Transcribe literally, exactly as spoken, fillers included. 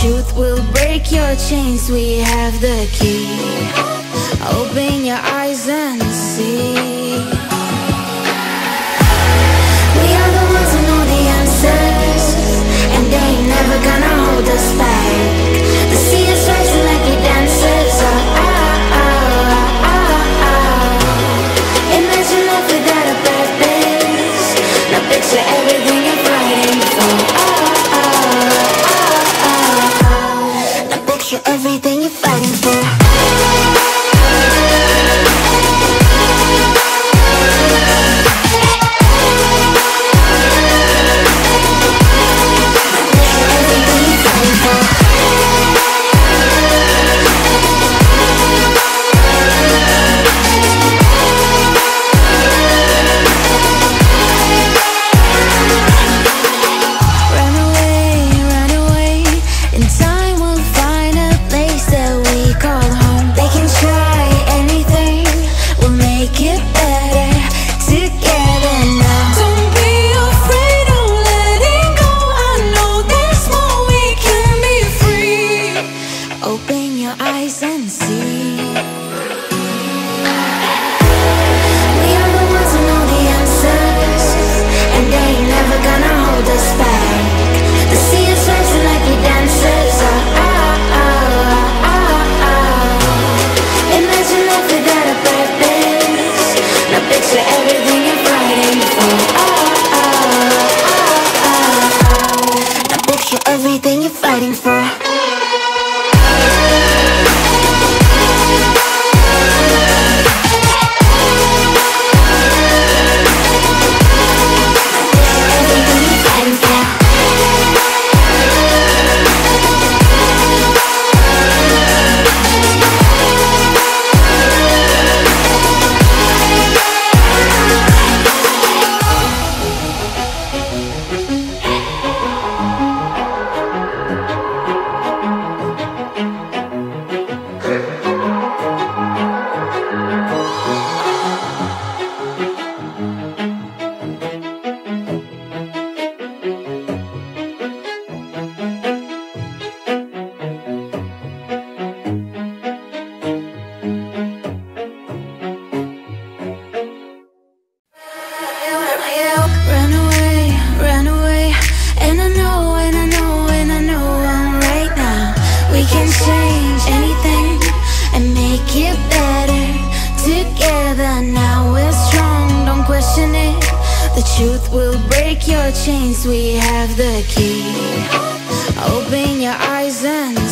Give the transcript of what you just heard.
truth will break your chains. We have the key. Open your eyes and see. We are the ones who know the answers, and they ain't never gonna hold us back. The sea is rising like we dancers. Oh, oh, oh, oh, oh. Imagine life without a purpose. Now picture everything you're fighting for. Oh, oh, oh, oh, oh. Now picture everything you're fighting for. Open your eyes and see. We are the ones who know the answers, and they ain't never gonna hold us back. The sea is rising like we dancers. Oh, oh, oh, oh, oh. Imagine life without a purpose. Now picture everything you're fighting for. Oh, oh, oh, oh, oh. Now picture everything you're fighting for. Run away, run away, and I know, and I know, and I know I'm right now. We can change anything and make it better together. Now we're strong, don't question it. The truth will break your chains. We have the key. Open your eyes and